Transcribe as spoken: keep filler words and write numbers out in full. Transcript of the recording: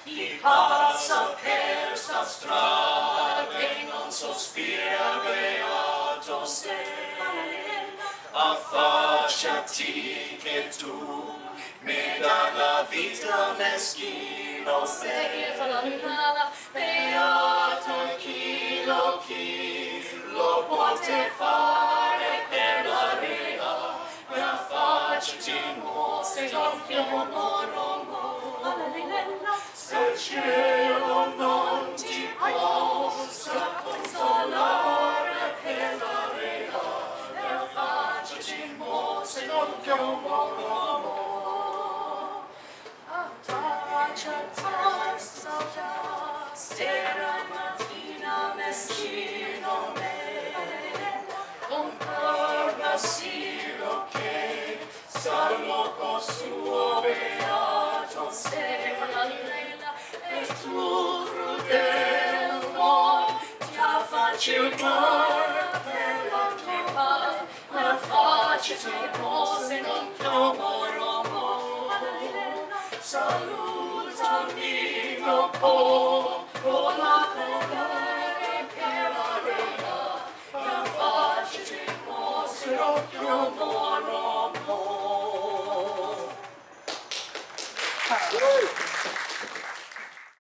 chi passa per sta strada e non sospira beato sei, affacciati che tu mi dà la vita meschino sei, beato chi lo chi lo può fare per la vita, e affacciati mo se l'occhio moromo, se il cielo non ti possa consolare per la vita, e affacciati mo se l'occhio moromo. Sera mattina meschino me, concorda silo che salmo con suo beato sei, e tu crudel mon ti affacci il cuore per la tua, affacciati mo se non chiamo Romo, salutami mio po, con la colore che la reina, e affacciati mo se non chiamo Romo.